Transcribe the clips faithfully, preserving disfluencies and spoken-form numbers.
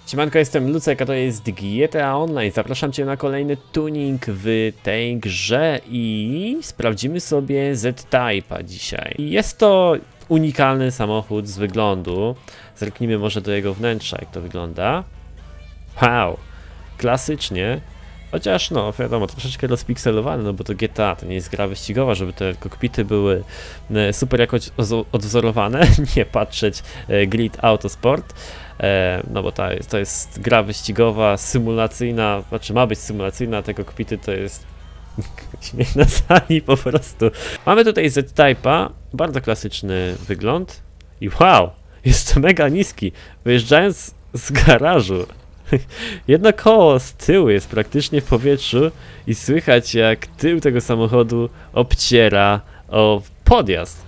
Siemanko, jestem Lucek, a to jest G T A Online. Zapraszam Cię na kolejny tuning w tej grze i sprawdzimy sobie Z-Type'a dzisiaj. Jest to unikalny samochód z wyglądu. Zerknijmy może do jego wnętrza, jak to wygląda. Wow, klasycznie. Chociaż no, wiadomo, troszeczkę rozpikselowane, no bo to G T A, to nie jest gra wyścigowa, żeby te kokpity były super jakoś odwzorowane, nie patrzeć Grid Autosport, no bo ta jest, to jest gra wyścigowa, symulacyjna, znaczy ma być symulacyjna, te kokpity to jest śmiech na sali po prostu. Mamy tutaj Z-Type'a, bardzo klasyczny wygląd i wow, jest mega niski, wyjeżdżając z garażu. Jedno koło z tyłu jest praktycznie w powietrzu i słychać, jak tył tego samochodu obciera o podjazd.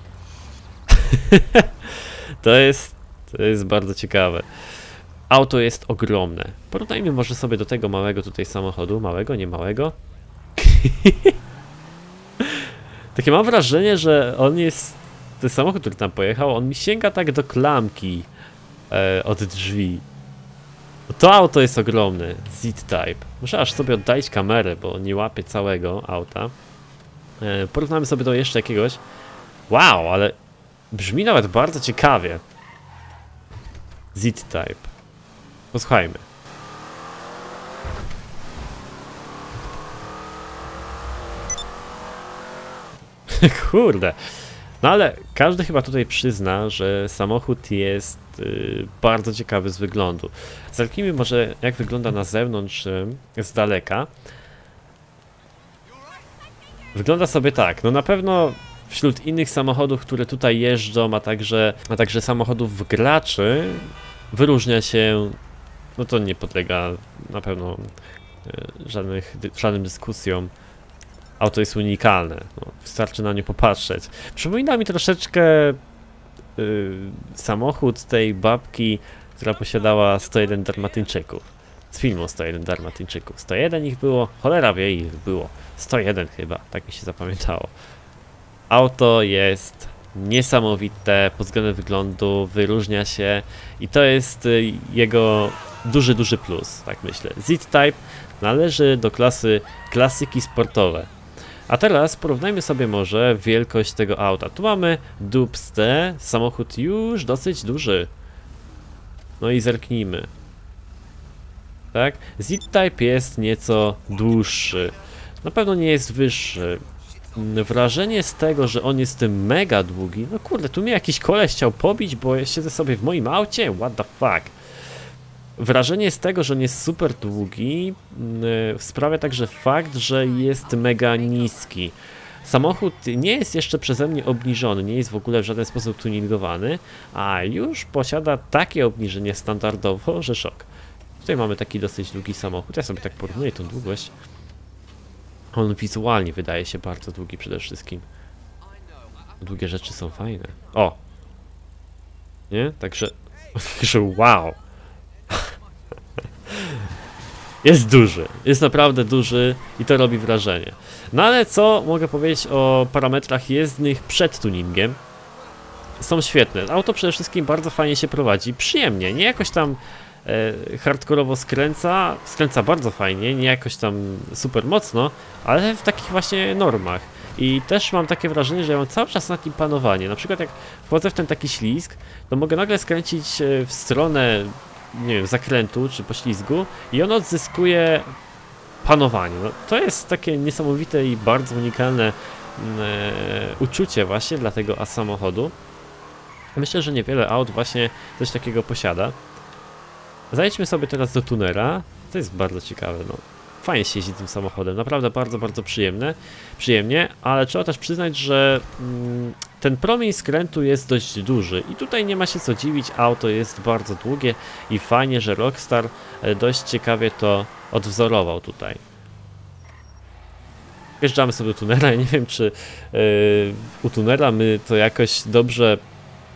to jest, to jest bardzo ciekawe. Auto jest ogromne. Porównajmy może sobie do tego małego tutaj samochodu. Małego, nie małego. Takie mam wrażenie, że on jest... Ten samochód, który tam pojechał, on mi sięga tak do klamki e, od drzwi. To auto jest ogromne, Z-Type. Muszę aż sobie oddalić kamerę, bo nie łapie całego auta. E, porównamy sobie do jeszcze jakiegoś. Wow, ale brzmi nawet bardzo ciekawie. Z-Type. Posłuchajmy. Kurde. No ale każdy chyba tutaj przyzna, że samochód jest y, bardzo ciekawy z wyglądu. Zerknijmy może, jak wygląda na zewnątrz y, z daleka. Wygląda sobie tak, no na pewno wśród innych samochodów, które tutaj jeżdżą, a także, a także samochodów graczy, wyróżnia się, no to nie podlega na pewno y, żadnych, żadnym dyskusjom. Auto jest unikalne, no, wystarczy na nie popatrzeć. Przypomina mi troszeczkę yy, samochód tej babki, która posiadała sto jeden Dalmatyńczyków. Z filmu sto jeden Dalmatyńczyków. sto jeden ich było, cholera wie ich było. sto jeden chyba, tak mi się zapamiętało. Auto jest niesamowite pod względem wyglądu, wyróżnia się i to jest yy, jego duży, duży plus, tak myślę. Z-Type należy do klasy klasyki sportowe. A teraz porównajmy sobie może wielkość tego auta. Tu mamy dupstę, samochód już dosyć duży. No i zerknijmy. Tak? Z-Type jest nieco dłuższy. Na pewno nie jest wyższy. Wrażenie z tego, że on jest mega długi. No kurde, tu mnie jakiś koleś chciał pobić, bo ja siedzę sobie w moim aucie? What the fuck? Wrażenie z tego, że on jest super długi, yy, sprawia także fakt, że jest mega niski. Samochód nie jest jeszcze przeze mnie obniżony, nie jest w ogóle w żaden sposób tuningowany, a już posiada takie obniżenie standardowo, że szok. Tutaj mamy taki dosyć długi samochód, ja sobie tak porównuję tą długość. On wizualnie wydaje się bardzo długi przede wszystkim. Długie rzeczy są fajne. O! Nie? Także... Także wow! Jest duży, jest naprawdę duży i to robi wrażenie. No ale co mogę powiedzieć o parametrach jezdnych przed tuningiem? Są świetne. Auto przede wszystkim bardzo fajnie się prowadzi, przyjemnie, nie jakoś tam e, hardkorowo skręca, skręca bardzo fajnie, nie jakoś tam super mocno, ale w takich właśnie normach. I też mam takie wrażenie, że ja mam cały czas nad nim panowanie. Na przykład jak wchodzę w ten taki ślizg, to mogę nagle skręcić w stronę, nie wiem, zakrętu czy poślizgu i on odzyskuje panowanie. No, to jest takie niesamowite i bardzo unikalne e, uczucie właśnie dla tego samochodu. Myślę, że niewiele aut właśnie coś takiego posiada. Zajedźmy sobie teraz do tunera. To jest bardzo ciekawe, no. Fajnie się jeździ tym samochodem, naprawdę bardzo, bardzo przyjemne, przyjemnie, ale trzeba też przyznać, że mm, ten promień skrętu jest dość duży i tutaj nie ma się co dziwić, auto jest bardzo długie i fajnie, że Rockstar dość ciekawie to odwzorował tutaj. Wjeżdżamy sobie do tunela, ja nie wiem, czy yy, u tunela my to jakoś dobrze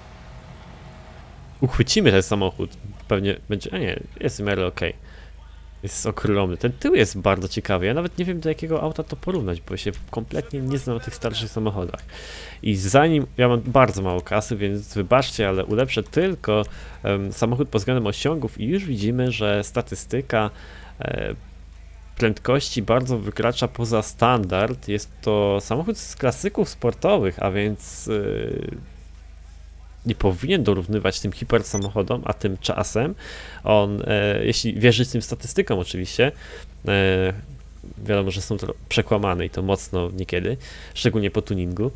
uchwycimy ten samochód, pewnie będzie, a nie, jest w miarę okej. Jest ogromny. Ten tył jest bardzo ciekawy. Ja nawet nie wiem, do jakiego auta to porównać, bo się kompletnie nie znam o tych starszych samochodach. I zanim... Ja mam bardzo mało kasy, więc wybaczcie, ale ulepszę tylko um, samochód pod względem osiągów i już widzimy, że statystyka e, prędkości bardzo wykracza poza standard. Jest to samochód z klasyków sportowych, a więc... E, nie powinien dorównywać tym hipersamochodom, a tymczasem on, e, jeśli wierzyć tym statystykom oczywiście, e, wiadomo, że są to przekłamane i to mocno niekiedy, szczególnie po tuningu,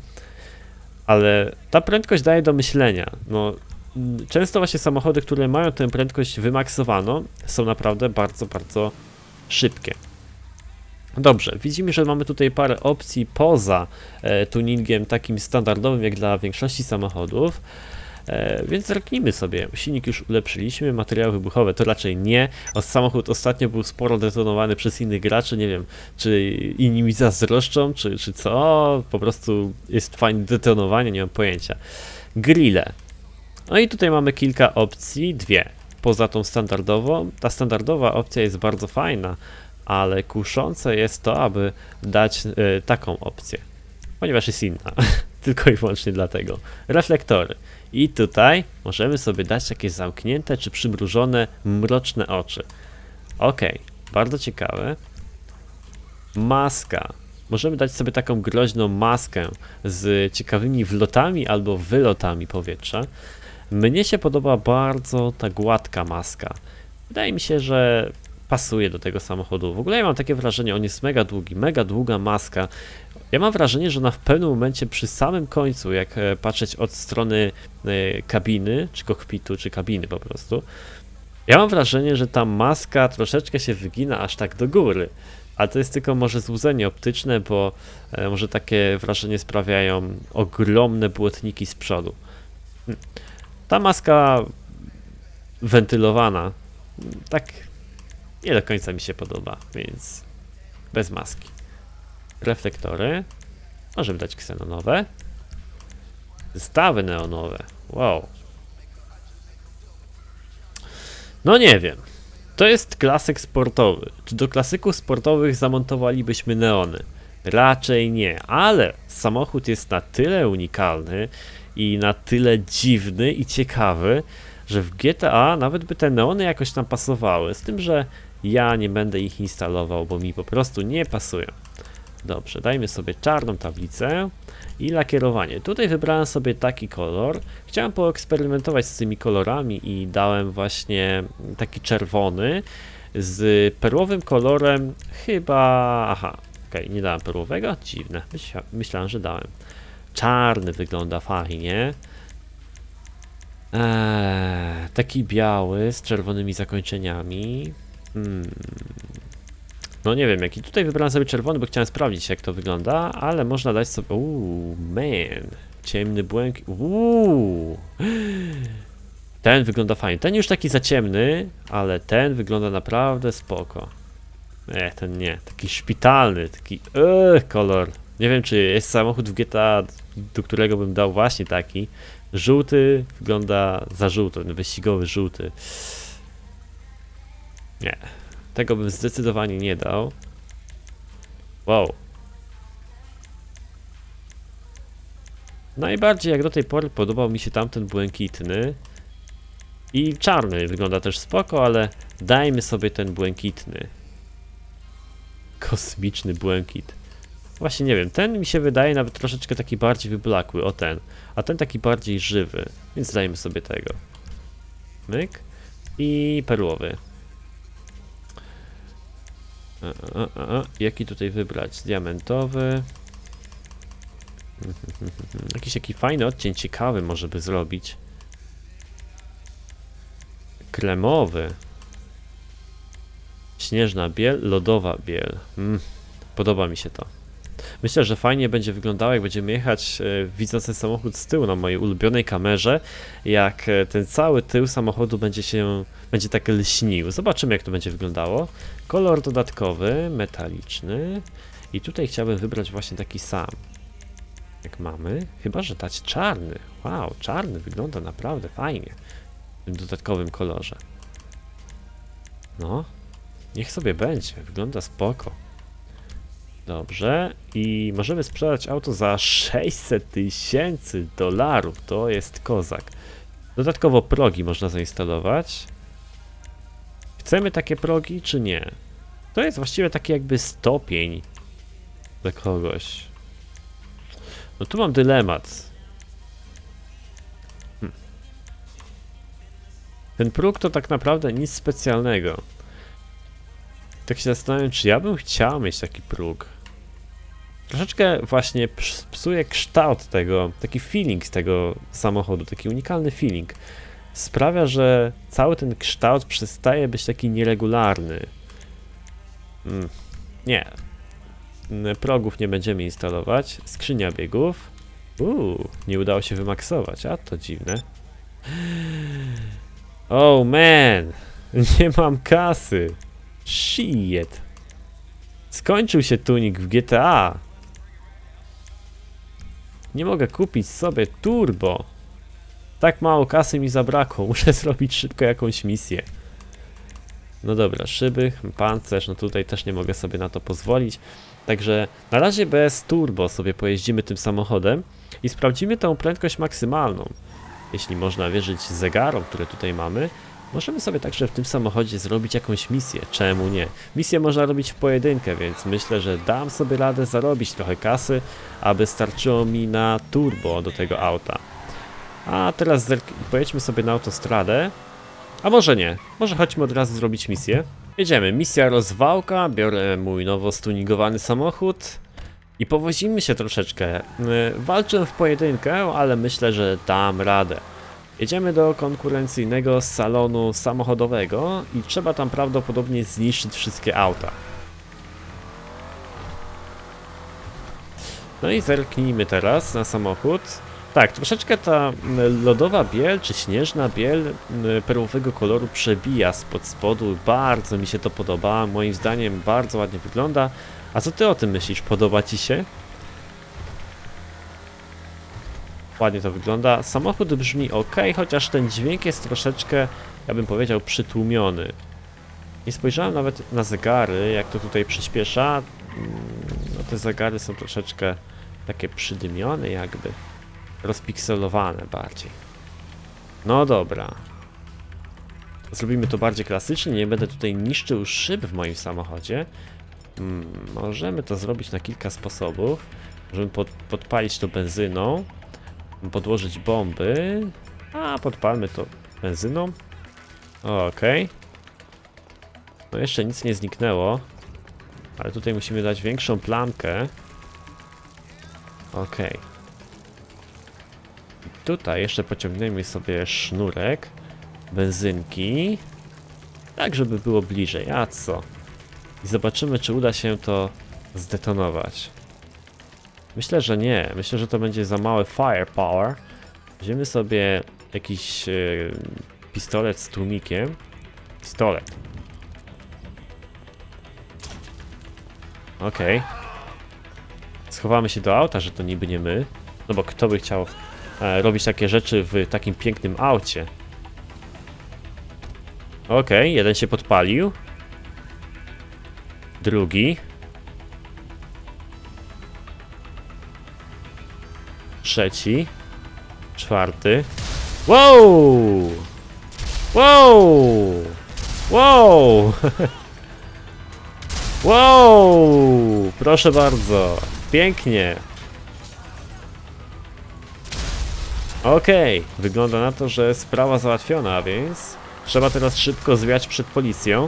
ale ta prędkość daje do myślenia. No, często właśnie samochody, które mają tę prędkość wymaksowaną, są naprawdę bardzo, bardzo szybkie. Dobrze, widzimy, że mamy tutaj parę opcji poza e, tuningiem takim standardowym jak dla większości samochodów, e, więc zerknijmy sobie. Silnik już ulepszyliśmy, materiały wybuchowe to raczej nie. O, samochód ostatnio był sporo detonowany przez innych graczy, nie wiem, czy inni mi zazdroszczą, czy, czy co, po prostu jest fajne detonowanie, nie mam pojęcia. Grille. No i tutaj mamy kilka opcji, dwie. Poza tą standardową, ta standardowa opcja jest bardzo fajna, ale kuszące jest to, aby dać y, taką opcję, ponieważ jest inna, tylko i wyłącznie dlatego. Reflektory. I tutaj możemy sobie dać takie zamknięte czy przymrużone, mroczne oczy. Ok, bardzo ciekawe. Maska. Możemy dać sobie taką groźną maskę z ciekawymi wlotami albo wylotami powietrza. Mnie się podoba bardzo ta gładka maska. Wydaje mi się, że pasuje do tego samochodu. W ogóle ja mam takie wrażenie, on jest mega długi, mega długa maska. Ja mam wrażenie, że ona w pewnym momencie przy samym końcu, jak patrzeć od strony kabiny, czy kokpitu, czy kabiny po prostu, ja mam wrażenie, że ta maska troszeczkę się wygina aż tak do góry. Ale to jest tylko może złudzenie optyczne, bo może takie wrażenie sprawiają ogromne błotniki z przodu. Ta maska wentylowana, tak nie do końca mi się podoba, więc bez maski. Reflektory. Możemy dać ksenonowe. Zestawy neonowe. Wow. No nie wiem. To jest klasyk sportowy. Czy do klasyków sportowych zamontowalibyśmy neony? Raczej nie, ale samochód jest na tyle unikalny i na tyle dziwny i ciekawy, że w G T A nawet by te neony jakoś tam pasowały. Z tym, że ja nie będę ich instalował, bo mi po prostu nie pasują. Dobrze, dajmy sobie czarną tablicę i lakierowanie. Tutaj wybrałem sobie taki kolor. Chciałem poeksperymentować z tymi kolorami i dałem właśnie taki czerwony z perłowym kolorem chyba... Aha, okej, okay, nie dałem perłowego? Dziwne, Myśla... myślałem, że dałem. Czarny wygląda fajnie. Eee, taki biały z czerwonymi zakończeniami. Hmm. No nie wiem, jaki tutaj wybrałem sobie czerwony, bo chciałem sprawdzić, jak to wygląda, ale można dać sobie... Uuu, man. Ciemny błękit. Uuu. Ten wygląda fajnie. Ten już taki za ciemny, ale ten wygląda naprawdę spoko. Nie, ten nie. Taki szpitalny, taki yy, kolor. Nie wiem, czy jest samochód w G T A, do którego bym dał właśnie taki. Żółty wygląda za żółto, ten wyścigowy żółty. Nie. Tego bym zdecydowanie nie dał. Wow. Najbardziej jak do tej pory podobał mi się tamten błękitny. I czarny wygląda też spoko, ale dajmy sobie ten błękitny. Kosmiczny błękit. Właśnie nie wiem, ten mi się wydaje nawet troszeczkę taki bardziej wyblakły, o ten. A ten taki bardziej żywy, więc dajmy sobie tego. Myk. I perłowy. A, a, a, a. Jaki tutaj wybrać? Diamentowy. Jakiś taki fajny odcień, ciekawy może by zrobić. Kremowy. Śnieżna biel, lodowa biel. Mm, podoba mi się to. Myślę, że fajnie będzie wyglądało, jak będziemy jechać, e, widząc ten samochód z tyłu na mojej ulubionej kamerze, jak e, ten cały tył samochodu będzie się, będzie tak lśnił. Zobaczymy, jak to będzie wyglądało. Kolor dodatkowy, metaliczny. I tutaj chciałbym wybrać właśnie taki sam. Jak mamy. Chyba że dać czarny. Wow, czarny wygląda naprawdę fajnie. W tym dodatkowym kolorze. No. Niech sobie będzie, wygląda spoko. Dobrze, i możemy sprzedać auto za sześćset tysięcy dolarów, to jest kozak. Dodatkowo progi można zainstalować. Chcemy takie progi, czy nie? To jest właściwie taki jakby stopień dla kogoś. No tu mam dylemat. Hm. Ten próg to tak naprawdę nic specjalnego. Tak się zastanawiam, czy ja bym chciał mieć taki próg. Troszeczkę właśnie psuje kształt tego, taki feeling z tego samochodu, taki unikalny feeling. Sprawia, że cały ten kształt przestaje być taki nieregularny. Mm, nie. Progów nie będziemy instalować. Skrzynia biegów. Uuu, nie udało się wymaksować, a to dziwne. Oh man, nie mam kasy. Shit. Skończył się tuning w G T A. Nie mogę kupić sobie turbo. Tak mało kasy mi zabrakło. Muszę zrobić szybko jakąś misję. No dobra, szyby, pancerz, no tutaj też nie mogę sobie na to pozwolić. Także na razie bez turbo sobie pojeździmy tym samochodem i sprawdzimy tą prędkość maksymalną. Jeśli można wierzyć zegarom, które tutaj mamy, możemy sobie także w tym samochodzie zrobić jakąś misję. Czemu nie? Misję można robić w pojedynkę, więc myślę, że dam sobie radę zarobić trochę kasy, aby starczyło mi na turbo do tego auta. A teraz pojedźmy sobie na autostradę. A może nie, może chodźmy od razu zrobić misję. Jedziemy, misja rozwałka, biorę mój nowo stuningowany samochód i powozimy się troszeczkę. Walczę w pojedynkę, ale myślę, że dam radę. Jedziemy do konkurencyjnego salonu samochodowego i trzeba tam prawdopodobnie zniszczyć wszystkie auta. No i zerknijmy teraz na samochód. Tak, troszeczkę ta lodowa biel, czy śnieżna biel perłowego koloru przebija spod spodu. Bardzo mi się to podoba, moim zdaniem bardzo ładnie wygląda. A co ty o tym myślisz? Podoba ci się? Ładnie to wygląda. Samochód brzmi ok, chociaż ten dźwięk jest troszeczkę, ja bym powiedział, przytłumiony. Nie spojrzałem nawet na zegary, jak to tutaj przyspiesza. No te zegary są troszeczkę takie przydymione jakby. Rozpikselowane bardziej. No dobra. Zrobimy to bardziej klasycznie, nie będę tutaj niszczył szyb w moim samochodzie. Hmm, możemy to zrobić na kilka sposobów. Możemy pod, podpalić to benzyną, podłożyć bomby, a podpalmy to benzyną. Okej. No jeszcze nic nie zniknęło, ale tutaj musimy dać większą plamkę. Okej. Tutaj jeszcze pociągniemy sobie sznurek benzynki, tak żeby było bliżej, a co? I zobaczymy, czy uda się to zdetonować. Myślę, że nie. Myślę, że to będzie za małe firepower. Weźmiemy sobie jakiś e, pistolet z tłumikiem. Pistolet. Okej. Okay. Schowamy się do auta, że to niby nie my. No bo kto by chciał e, robić takie rzeczy w takim pięknym aucie. Okej, okay, jeden się podpalił. Drugi. Trzeci. Czwarty. Wow! Wow! Wow! Wow! Proszę bardzo. Pięknie. Okej, okay. Wygląda na to, że sprawa załatwiona, więc trzeba teraz szybko zwiać przed policją.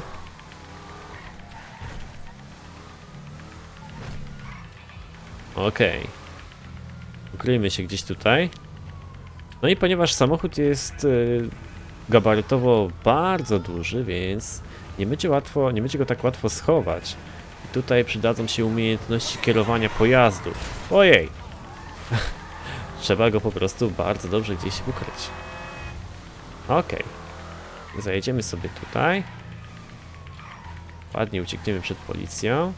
Okej. Okay. Ukryjmy się gdzieś tutaj. No i ponieważ samochód jest y, gabarytowo bardzo duży, więc nie będzie łatwo, nie będzie go tak łatwo schować. I tutaj przydadzą się umiejętności kierowania pojazdu. Ojej! Trzeba go po prostu bardzo dobrze gdzieś ukryć. Okej. Okay. Zajedziemy sobie tutaj. Ładnie uciekniemy przed policją.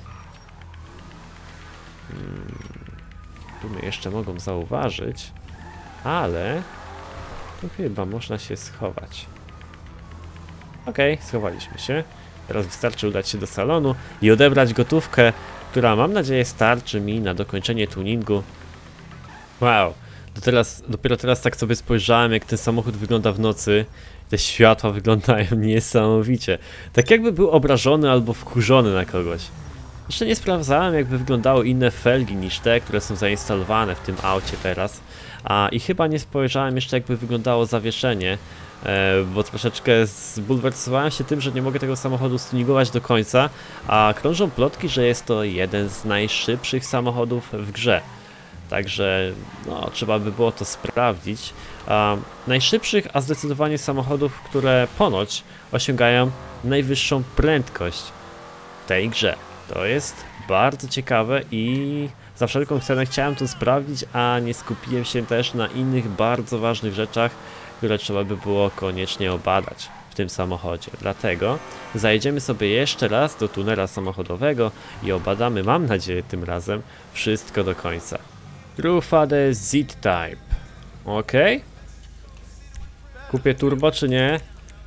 Hmm. Tu mnie jeszcze mogą zauważyć, ale tu chyba można się schować. Okej, okay, schowaliśmy się. Teraz wystarczy udać się do salonu i odebrać gotówkę, która mam nadzieję starczy mi na dokończenie tuningu. Wow, do teraz, dopiero teraz tak sobie spojrzałem, jak ten samochód wygląda w nocy. Te światła wyglądają niesamowicie. Tak jakby był obrażony albo wkurzony na kogoś. Jeszcze nie sprawdzałem, jakby wyglądały inne felgi niż te, które są zainstalowane w tym aucie teraz. A i chyba nie spojrzałem jeszcze, jakby wyglądało zawieszenie, e, bo troszeczkę zbulwersowałem się tym, że nie mogę tego samochodu stuningować do końca, a krążą plotki, że jest to jeden z najszybszych samochodów w grze. Także no, trzeba by było to sprawdzić. A, najszybszych, a zdecydowanie samochodów, które ponoć osiągają najwyższą prędkość w tej grze. To jest bardzo ciekawe i za wszelką cenę chciałem to sprawdzić, a nie skupiłem się też na innych bardzo ważnych rzeczach, które trzeba by było koniecznie obadać w tym samochodzie. Dlatego zajedziemy sobie jeszcze raz do tunela samochodowego i obadamy, mam nadzieję tym razem, wszystko do końca. Truffaut Z-Type. Ok. Kupię turbo czy nie?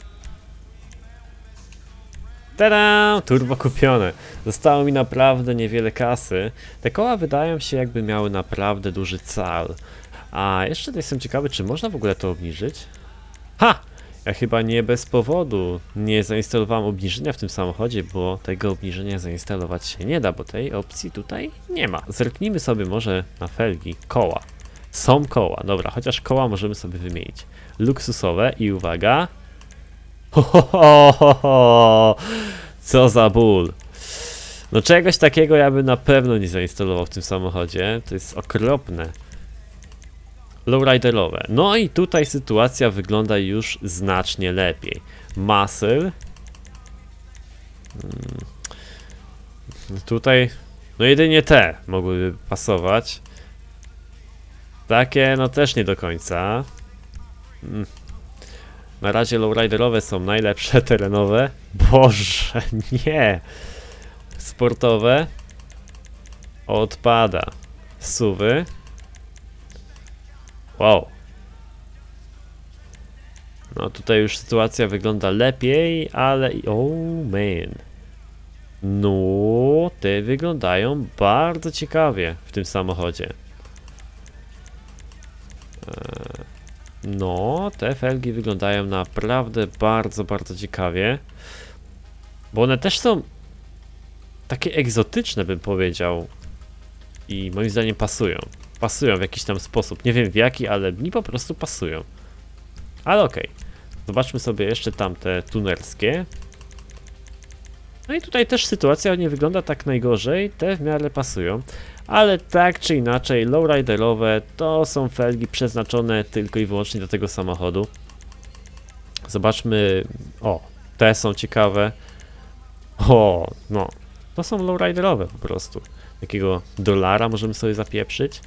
Tada! Turbo kupione. Zostało mi naprawdę niewiele kasy. Te koła wydają się, jakby miały naprawdę duży cal. A jeszcze jestem ciekawy, czy można w ogóle to obniżyć? Ha! Ja chyba nie bez powodu nie zainstalowałem obniżenia w tym samochodzie, bo tego obniżenia zainstalować się nie da, bo tej opcji tutaj nie ma. Zerknijmy sobie może na felgi. Koła. Są koła. Dobra, chociaż koła możemy sobie wymienić. Luksusowe i uwaga. Ho, ho, ho, ho, ho. Co za ból. No czegoś takiego ja bym na pewno nie zainstalował w tym samochodzie. To jest okropne. Lowriderowe. No i tutaj sytuacja wygląda już znacznie lepiej. Muscle. Hmm. Tutaj no jedynie te mogłyby pasować. Takie no też nie do końca. Hmm. Na razie lowriderowe są najlepsze, terenowe. Boże, nie. Sportowe. Odpada. Suwy. Wow. No tutaj już sytuacja wygląda lepiej, ale... Oh man. No, te wyglądają bardzo ciekawie w tym samochodzie. No, te felgi wyglądają naprawdę bardzo, bardzo ciekawie. Bo one też są takie egzotyczne, bym powiedział. I moim zdaniem pasują. Pasują w jakiś tam sposób. Nie wiem w jaki, ale mi po prostu pasują. Ale okej. Okay. Zobaczmy sobie jeszcze tamte tunerskie. No i tutaj też sytuacja nie wygląda tak najgorzej. Te w miarę pasują. Ale tak czy inaczej, lowriderowe to są felgi przeznaczone tylko i wyłącznie do tego samochodu. Zobaczmy. O, te są ciekawe. O, no. To są lowriderowe po prostu. Jakiego dolara możemy sobie zapieprzyć.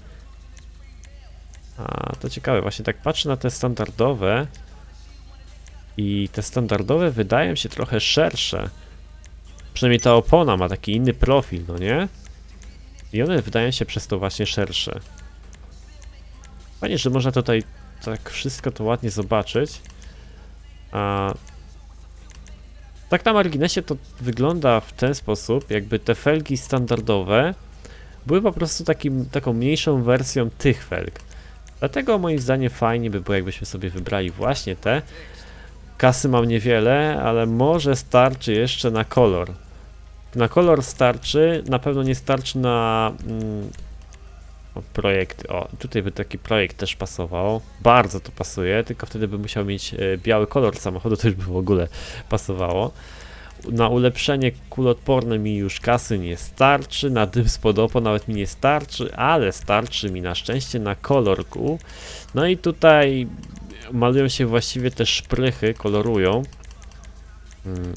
A, to ciekawe, właśnie tak patrzę na te standardowe. I te standardowe wydają się trochę szersze. Przynajmniej ta opona ma taki inny profil, no nie? I one wydają się przez to właśnie szersze. Fajnie, że można tutaj tak wszystko to ładnie zobaczyć. A tak na marginesie to wygląda w ten sposób, jakby te felgi standardowe były po prostu takim, taką mniejszą wersją tych felg. Dlatego moim zdaniem fajnie by było, jakbyśmy sobie wybrali właśnie te. Kasy mam niewiele, ale może starczy jeszcze na kolor. Na kolor starczy, na pewno nie starczy na mm, o, projekty. O, tutaj by taki projekt też pasował. Bardzo to pasuje, tylko wtedy by musiał mieć e, biały kolor samochodu, to już by w ogóle pasowało. Na ulepszenie kuloodporne mi już kasy nie starczy, na dym spod opon nawet mi nie starczy, ale starczy mi na szczęście na kolor kół. No i tutaj malują się właściwie te szprychy, kolorują. Hmm.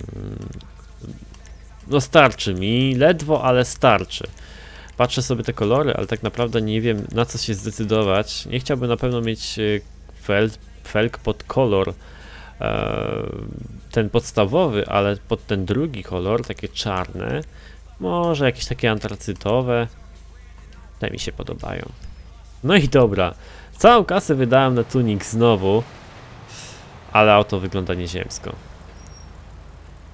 No starczy mi, ledwo, ale starczy. Patrzę sobie te kolory, ale tak naprawdę nie wiem, na co się zdecydować. Nie chciałbym na pewno mieć fel, felg pod kolor e, ten podstawowy, ale pod ten drugi kolor, takie czarne. Może jakieś takie antracytowe. Te mi się podobają. No i dobra. Całą kasę wydałem na tuning znowu, ale auto wygląda nieziemsko.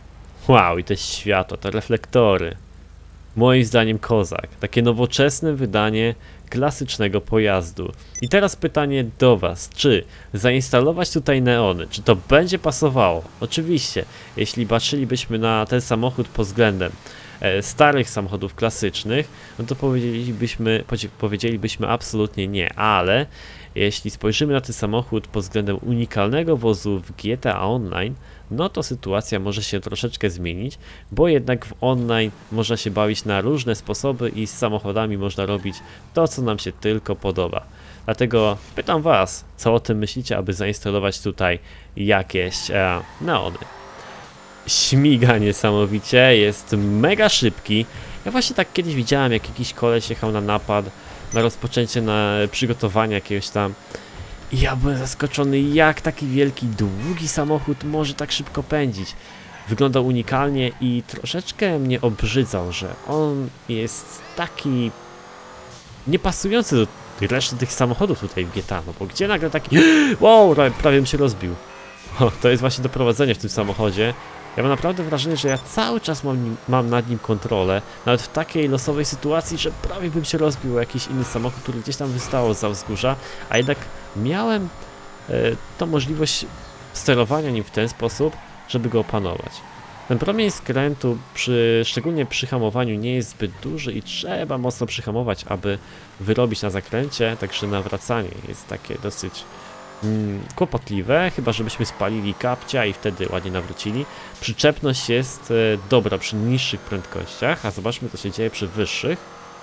Wow, i te światła, te reflektory. Moim zdaniem kozak. Takie nowoczesne wydanie klasycznego pojazdu. I teraz pytanie do was, czy zainstalować tutaj neony, czy to będzie pasowało? Oczywiście, jeśli patrzylibyśmy na ten samochód pod względem e, starych samochodów klasycznych, no to powiedzielibyśmy, powiedzielibyśmy absolutnie nie, ale jeśli spojrzymy na ten samochód pod względem unikalnego wozu w G T A Online, no to sytuacja może się troszeczkę zmienić, bo jednak w online można się bawić na różne sposoby i z samochodami można robić to, co nam się tylko podoba. Dlatego pytam was, co o tym myślicie, aby zainstalować tutaj jakieś e, neony. Śmiga niesamowicie, jest mega szybki. Ja właśnie tak kiedyś widziałem, jak jakiś koleś jechał na napad, na rozpoczęcie, na przygotowanie jakiegoś tam. I ja byłem zaskoczony, jak taki wielki, długi samochód może tak szybko pędzić. Wyglądał unikalnie i troszeczkę mnie obrzydzał, że on jest taki niepasujący do reszty tych samochodów tutaj w G T A, no bo gdzie nagle taki... Wow, prawie bym się rozbił. O, to jest właśnie doprowadzenie w tym samochodzie. Ja mam naprawdę wrażenie, że ja cały czas mam, nim, mam nad nim kontrolę, nawet w takiej losowej sytuacji, że prawie bym się rozbił o jakiś inny samochód, który gdzieś tam wystało zza wzgórza, a jednak miałem e, tą możliwość sterowania nim w ten sposób, żeby go opanować. Ten promień skrętu, przy, szczególnie przy hamowaniu, nie jest zbyt duży i trzeba mocno przyhamować, aby wyrobić na zakręcie, także nawracanie jest takie dosyć mm, kłopotliwe, chyba żebyśmy spalili kapcia i wtedy ładnie nawrócili. Przyczepność jest e, dobra przy niższych prędkościach, a zobaczmy, co się dzieje przy wyższych.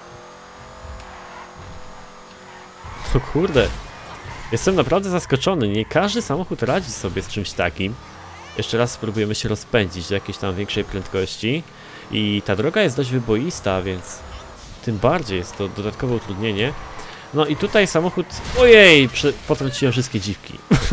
No kurde, jestem naprawdę zaskoczony, nie każdy samochód radzi sobie z czymś takim. Jeszcze raz spróbujemy się rozpędzić do jakiejś tam większej prędkości i ta droga jest dość wyboista, więc tym bardziej jest to dodatkowe utrudnienie. No i tutaj samochód... Ojej! Potrąciłem wszystkie dziwki.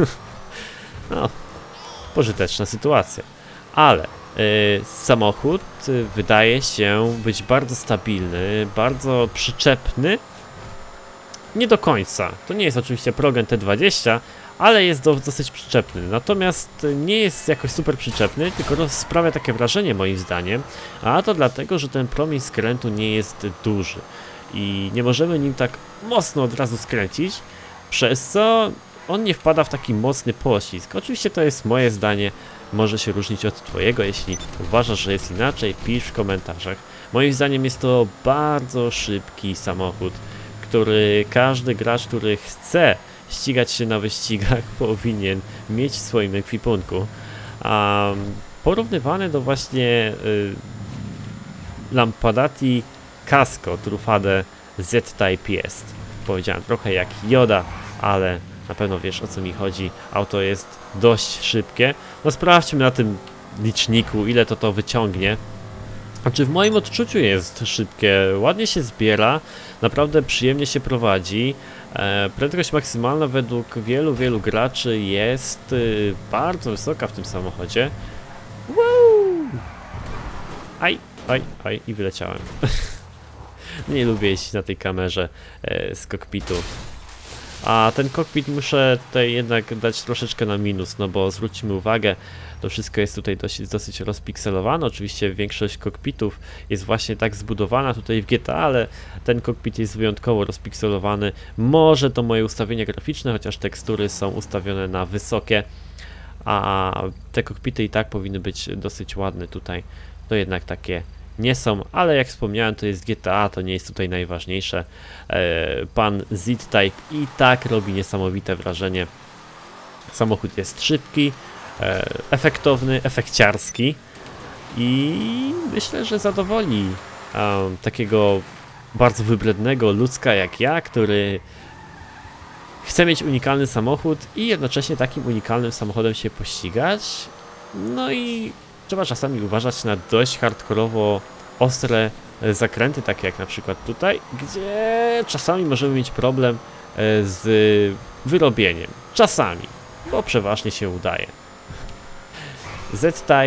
No, pożyteczna sytuacja. Ale yy, samochód yy, wydaje się być bardzo stabilny, bardzo przyczepny. Nie do końca. To nie jest oczywiście Progen T dwadzieścia, ale jest do, dosyć przyczepny. Natomiast nie jest jakoś super przyczepny, tylko sprawia takie wrażenie moim zdaniem, a to dlatego, że ten promień skrętu nie jest duży i nie możemy nim tak mocno od razu skręcić, przez co on nie wpada w taki mocny poślizg. Oczywiście to jest moje zdanie, może się różnić od twojego. Jeśli uważasz, że jest inaczej, pisz w komentarzach. Moim zdaniem jest to bardzo szybki samochód, który każdy gracz, który chce ścigać się na wyścigach, powinien mieć w swoim ekwipunku. Um, porównywany do właśnie y, Lampadati Casco Truffade Z-Type jest. Powiedziałem trochę jak Yoda, ale na pewno wiesz, o co mi chodzi. Auto jest dość szybkie. No sprawdźmy na tym liczniku, ile to to wyciągnie. Znaczy w moim odczuciu jest szybkie, ładnie się zbiera, naprawdę przyjemnie się prowadzi. E, prędkość maksymalna według wielu, wielu graczy jest y, bardzo wysoka w tym samochodzie. Woo! Aj, aj, aj i wyleciałem. Nie lubię jeździć na tej kamerze e, z kokpitu. A ten kokpit muszę tutaj jednak dać troszeczkę na minus, no bo zwróćmy uwagę, to wszystko jest tutaj dosyć, dosyć rozpikselowane. Oczywiście większość kokpitów jest właśnie tak zbudowana tutaj w G T A, ale ten kokpit jest wyjątkowo rozpikselowany. Może to moje ustawienia graficzne, chociaż tekstury są ustawione na wysokie, a te kokpity i tak powinny być dosyć ładne tutaj. To jednak takie nie są, ale jak wspomniałem, to jest G T A, to nie jest tutaj najważniejsze. E, pan Z-Type i tak robi niesamowite wrażenie. Samochód jest szybki, e, efektowny, efekciarski i myślę, że zadowoli e, takiego bardzo wybrednego ludzka jak ja, który chce mieć unikalny samochód i jednocześnie takim unikalnym samochodem się pościgać. No i trzeba czasami uważać na dość hardkorowo ostre zakręty, takie jak na przykład tutaj, gdzie czasami możemy mieć problem z wyrobieniem. Czasami, bo przeważnie się udaje. Z-Type,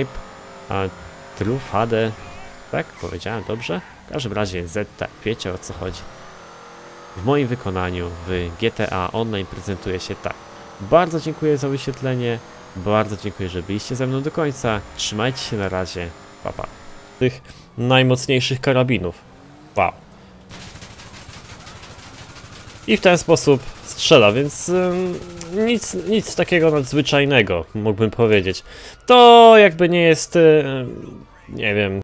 Truffade, tak? Powiedziałem dobrze? W każdym razie Z-Type, wiecie o co chodzi. W moim wykonaniu w G T A Online prezentuje się tak. Bardzo dziękuję za wyświetlenie. Bardzo dziękuję, że byliście ze mną do końca. Trzymajcie się na razie. Pa. papa. Tych najmocniejszych karabinów. Wow. I w ten sposób strzela, więc ym, nic, nic takiego nadzwyczajnego, mógłbym powiedzieć. To jakby nie jest, yy, nie wiem,